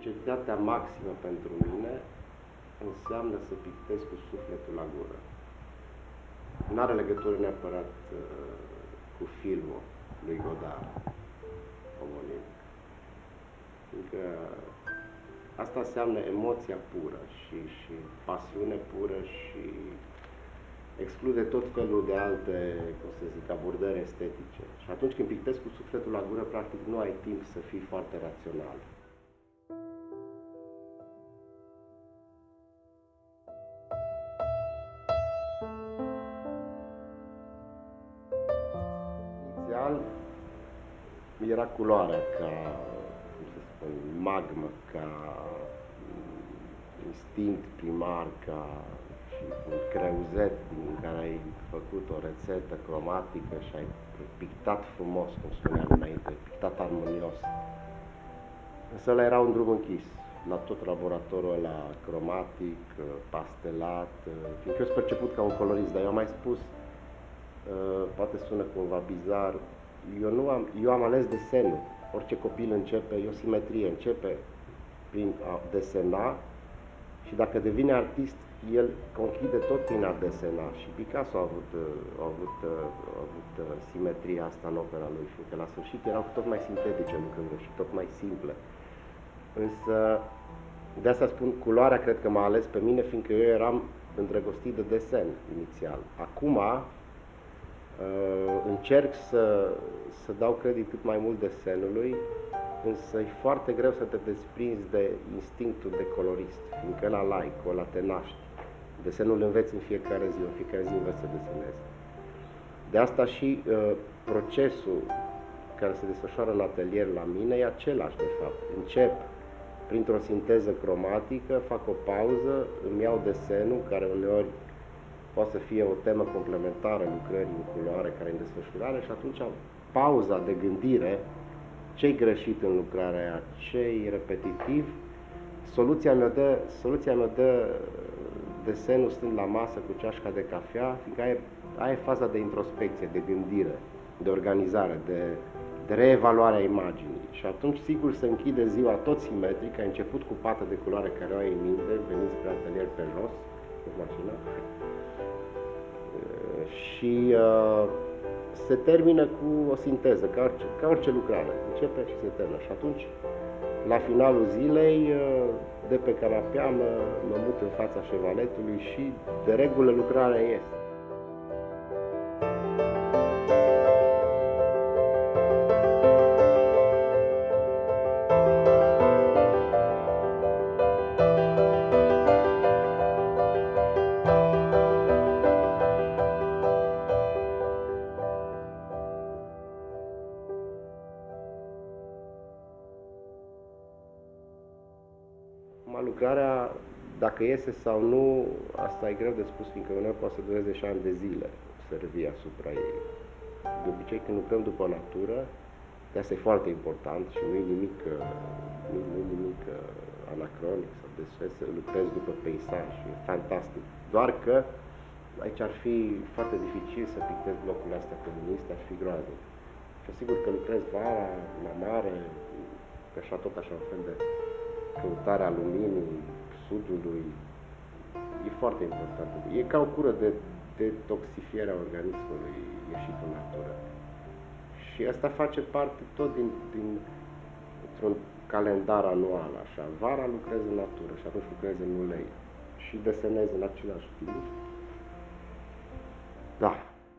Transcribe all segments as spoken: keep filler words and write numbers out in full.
Luciditatea maximă pentru mine înseamnă să pictez cu sufletul la gură. Nu are legătură neapărat uh, cu filmul lui Godard, omonim. Fiindcă asta înseamnă emoția pură și, și pasiune pură și exclude tot felul de alte, cum să zic, abordări estetice. Și atunci când pictezi cu sufletul la gură, practic nu ai timp să fii foarte rațional. Inițial era culoarea ca, cum să spun, magmă, ca instinct primar, ca și un creuzet din care ai făcut o rețetă cromatică și ai pictat frumos, cum spuneam înainte, pictat armonios. Însă ăla era un drum închis, la tot laboratorul ăla cromatic, pastelat, fiindcă eu sunt perceput ca un colorist, dar eu am mai spus, poate sună cumva bizar, eu, nu am, eu am ales desenul. Orice copil începe, e o simetrie, începe prin a desena și dacă devine artist, el conchide tot prin a desena. Și Picasso a avut, a avut, a avut simetria asta în opera lui, fiindcă la sfârșit erau tot mai sintetice lucrurile și tot mai simple. Însă, de asta spun, culoarea cred că m-a ales pe mine, fiindcă eu eram îndrăgostit de desen inițial. Acum, încerc să, să dau credit cât mai mult desenului, însă e foarte greu să te desprinzi de instinctul de colorist, fiindcă ăla laic, ăla te naști. Desenul înveți în fiecare zi, în fiecare zi înveți să desenezi. De asta și uh, procesul care se desfășoară în atelier la mine e același, de fapt. Încep printr-o sinteză cromatică, fac o pauză, îmi iau desenul, care uneori poate să fie o temă complementară lucrării în culoare care e în desfășurare și atunci pauza de gândire, ce-i greșit în lucrarea aia, ce-i repetitiv, soluția mea dă, soluția mea dă desenul stând la masă cu ceașca de cafea, fiindcă aia, aia e faza de introspecție, de gândire, de organizare, de, de reevaluare a imaginii. Și atunci, sigur, se închide ziua tot simetric, ai început cu pată de culoare care o ai în minte, veniți spre atelier pe jos, cu mașina, și uh, se termină cu o sinteză, ca orice, ca orice lucrare. Începe și se termină. Și atunci, la finalul zilei, uh, de pe canapea, mă, mă mut în fața șevaletului și, de regulă, lucrarea iese. Lucrarea, dacă iese sau nu, asta e greu de spus, fiindcă uneori poate să dureze și ani de zile să revii asupra ei. De obicei, când lucrăm după natură, de asta e foarte important și nu e nimic, nu, nu e nimic anacronic sau desfes să lucrezi după peisaj, e fantastic. Doar că aici ar fi foarte dificil să pictezi blocurile astea comuniste, ar fi groaznic. Și sigur că lucrezi vara, la mare, așa tot așa un fel de căutarea luminii, sudului, e foarte important. E ca o cură de detoxifiere a organismului ieșit în natură. Și asta face parte tot din, din un calendar anual, așa. Vara lucrez în natură și atunci lucrez în ulei și desenez în același timp. Da.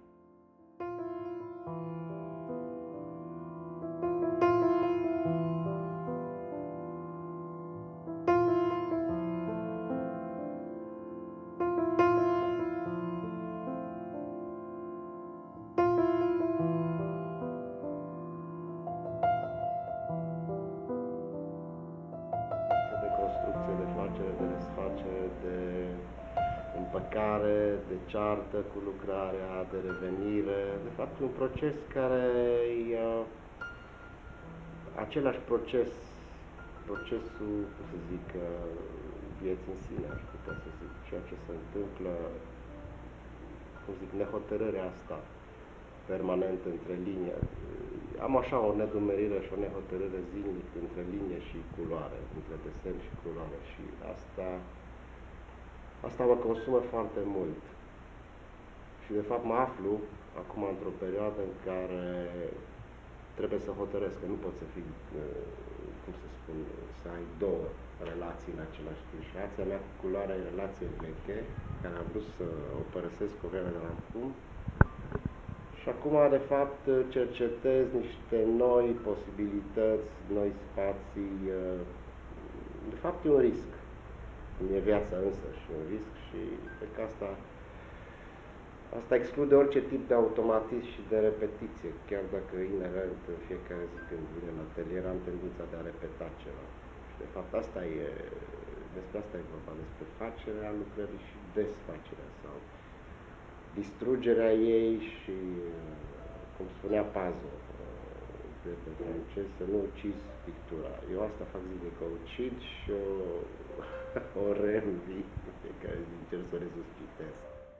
De desfacere, de împăcare, de ceartă cu lucrarea, de revenire. De fapt, un proces care e uh, același proces, procesul, cum să zic, uh, vieții în sine, aș putea să zic, ceea ce se întâmplă, cum zic, nehotărârea asta permanent între linie. Am așa o nedumerire și o nehotărâre zilnic între linie și culoare, între desen și culoare și asta, asta mă consumă foarte mult. Și de fapt mă aflu acum într-o perioadă în care trebuie să hotărăsc că nu pot să fii, cum să spun, să ai două relații în același timp. Și relația mea cu culoarea e relație veche, care am vrut să o părăsesc o vreme de la acum. Și acum, de fapt, cercetez niște noi posibilități, noi spații. De fapt, e un risc. E viața însă și un risc și cred că asta, asta exclude orice tip de automatism și de repetiție, chiar dacă inerent în fiecare zi când vine în atelier am tendința de a repeta ceva. Și de fapt asta e, despre asta e vorba, despre facerea lucrării și desfacerea sau distrugerea ei și, cum spunea Pazo, prietenul francez, să nu ucizi pictura. Eu asta fac zilnic, o ucid și o, o reînvii, pe care încerc să o resuscitez.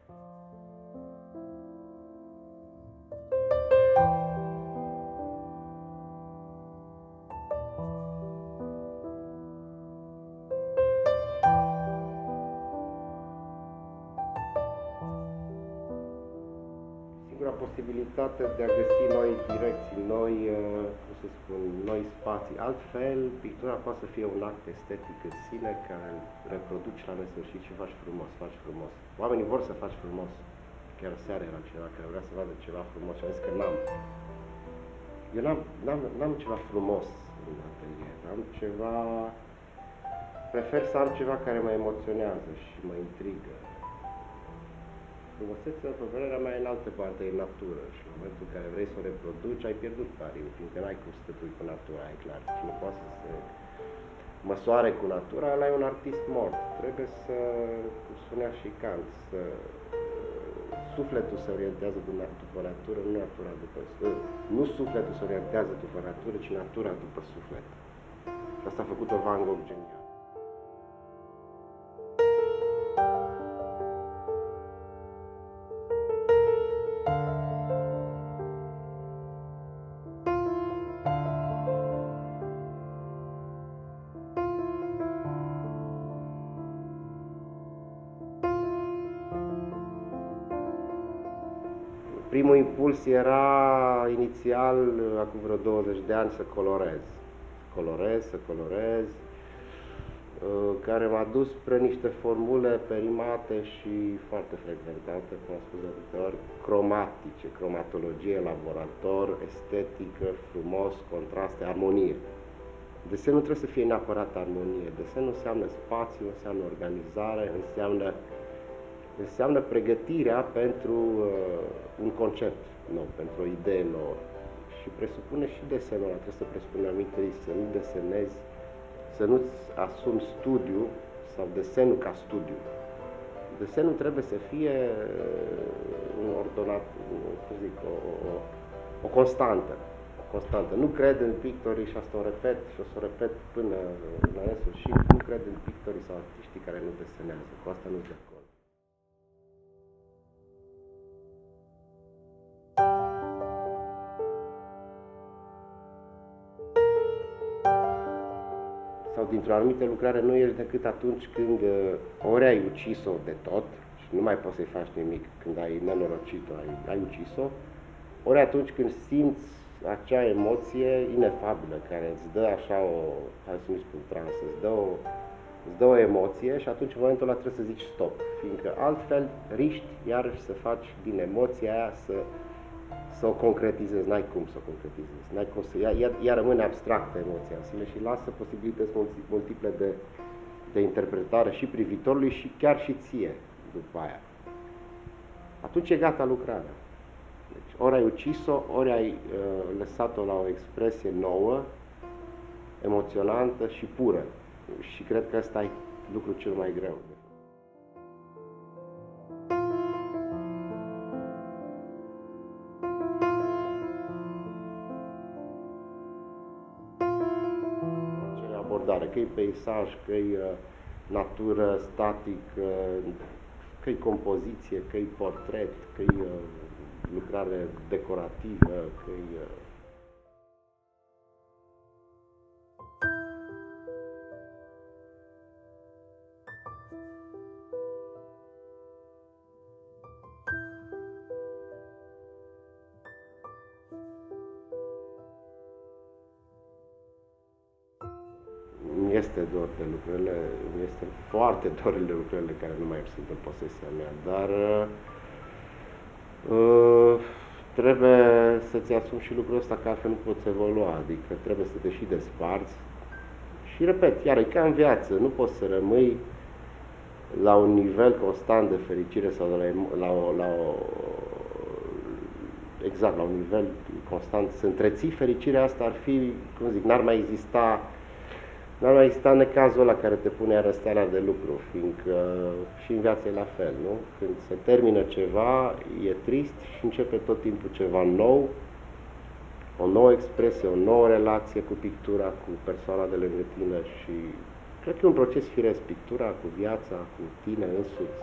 Singura posibilitate de a găsi noi direcții, noi, cum să spun, noi spații. Altfel, pictura poate să fie un act estetic în sine care îl reproduci la nesfârșit și faci frumos, faci frumos. Oamenii vor să faci frumos. Chiar seară era cineva care vrea să vadă ceva frumos și a zis că n-am. Eu n-am ceva frumos în atelier, am ceva... Prefer să am ceva care mă emoționează și mă intrigă. Frumusețea, pe părerea mea, e în altă parte, e natură și în momentul în care vrei să o reproduci, ai pierdut pariul, fiindcă n-ai cum să te pui cu natura, e clar. Și nu poate să se măsoare cu natura, ăla e un artist mort. Trebuie să, cum spunea și Kant, să sufletul se orientează după natură, nu natura după... Nu sufletul se orientează după natură, ci natura după suflet. Și asta a făcut-o Van Gogh genial. Primul impuls era inițial, acum vreo douăzeci de ani, să colorez. Colorez, să colorez, care m-a dus spre niște formule perimate și foarte frecventate, cum am spus de atâtea ori, cromatice, cromatologie, laborator, estetică, frumos, contraste, armonie. Desenul trebuie să fie neapărat armonie. Desenul înseamnă spațiu, înseamnă organizare, înseamnă înseamnă pregătirea pentru uh, un concept nou, pentru o idee nouă. Și presupune și desenul ăla, trebuie să presupune anumite risc, să nu desenezi, să nu-ți asumi studiu sau desenul ca studiu. Desenul trebuie să fie uh, un ordonat, cum zic, o, o, o constantă. O constantă. Nu cred în pictorii, și asta o repet și o să o repet până la nesfârșit, nu cred în pictorii sau artiștii care nu desenează. Cu asta nu-s de acord. Sau dintr-o anumită lucrare nu ești decât atunci când ori ai ucis-o de tot și nu mai poți să-i faci nimic când ai nenorocit-o, ai, ai ucis-o, ori atunci când simți acea emoție inefabilă care îți dă așa o, hai să nu spun transă, îți dă o, îți dă o emoție și atunci în momentul ăla trebuie să zici stop, fiindcă altfel riști iarăși să faci din emoția aia să să o concretizezi, n-ai cum să o concretizezi, n-ai cum să, ea, ea rămâne abstractă emoția în sine și lasă posibilități multiple de, de interpretare și privitorului și chiar și ție după aia. Atunci e gata lucrarea. Deci ori ai ucis-o, ori ai uh, lăsat-o la o expresie nouă, emoționantă și pură. Și cred că ăsta e lucrul cel mai greu. Că-i peisaj, că-i uh, natură, static, uh, că-i compoziție, că-i portret, că-i uh, lucrare decorativă, că e... Este dor de lucrurile, este foarte dor de lucrurile care nu mai sunt în posesia mea, dar uh, trebuie să-ți asumi și lucrul ăsta, că altfel nu poți evolua, adică trebuie să te și desparți. Și repet, iar e ca în viață, nu poți să rămâi la un nivel constant de fericire sau de la, la, o, la o, exact, la un nivel constant, să întreții fericirea asta ar fi, cum zic, n-ar mai exista N-ar mai exista necazul ăla care te pune arăstarea de lucru, fiindcă și în viață e la fel, nu? Când se termină ceva, e trist și începe tot timpul ceva nou, o nouă expresie, o nouă relație cu pictura, cu persoana de lângă tine și cred că e un proces firesc, pictura cu viața, cu tine însuți.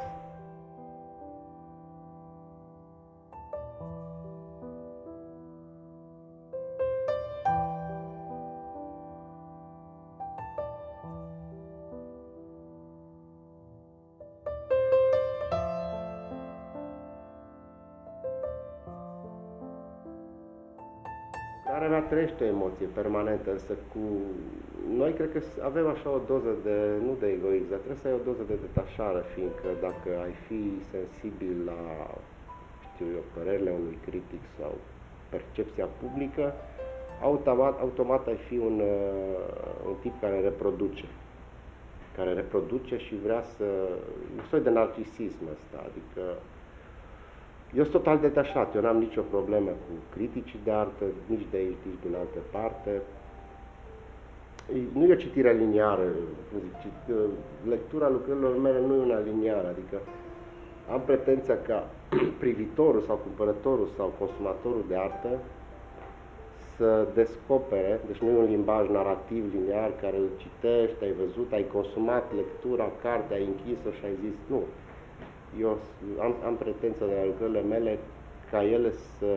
Lucrarea mea trăiește o emoție permanentă, însă cu noi cred că avem așa o doză de, nu de egoism, dar trebuie să ai o doză de detașare, fiindcă dacă ai fi sensibil la, știu eu, părerile unui critic sau percepția publică, automat, automat ai fi un, un tip care reproduce, care reproduce și vrea să, un soi de narcisism ăsta, adică eu sunt total detașat, eu n-am nicio problemă cu criticii de artă, nici de aici, nici din altă parte. Nu e o citire liniară, cum zic, lectura lucrărilor mele nu e una liniară, adică am pretenția ca privitorul sau cumpărătorul sau consumatorul de artă să descopere, deci nu e un limbaj narrativ liniar care îl citești, ai văzut, ai consumat lectura, cartea, ai închis-o și ai zis nu. Eu am, am pretenția de la lucrările mele ca ele să,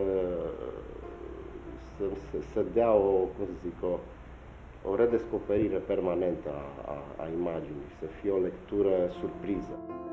să, să, să dea o, cum să zic, o, o redescoperire permanentă a, a, a imaginii, să fie o lectură surpriză.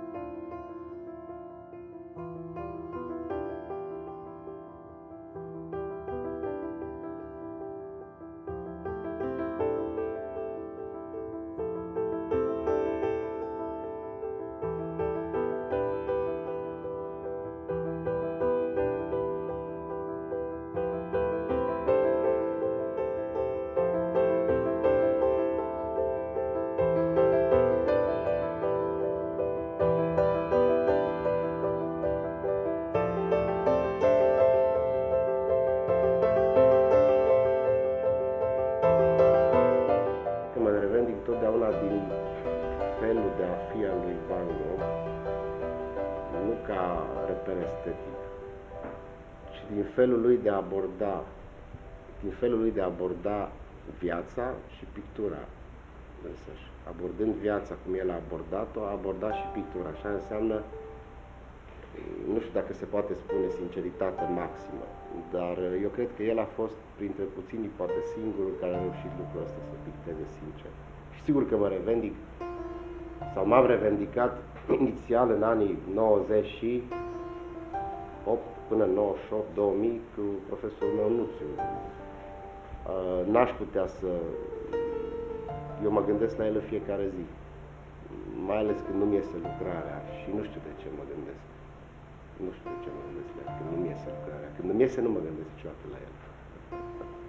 Totdeauna din felul de a fi al lui Van Gogh, nu ca reper estetic, ci din felul lui de a aborda, din felul lui de a aborda viața și pictura însăși. Abordând viața cum el a abordat-o, a abordat și pictura. Așa înseamnă, nu știu dacă se poate spune sinceritate maximă, dar eu cred că el a fost printre puținii, poate singurul, care a reușit lucrul ăsta, să picteze sincer. Și sigur că mă revendic, sau m-am revendicat inițial în anii nouăzeci și opt până în nouăzeci și opt două mii cu profesorul meu Nuțiu. N-aș putea să... Eu mă gândesc la el în fiecare zi, mai ales când nu-mi iese lucrarea și nu știu de ce mă gândesc. Nu știu de ce mă gândesc la el, când nu-mi iese lucrarea. Când nu-mi iese, nu mă gândesc niciodată la el.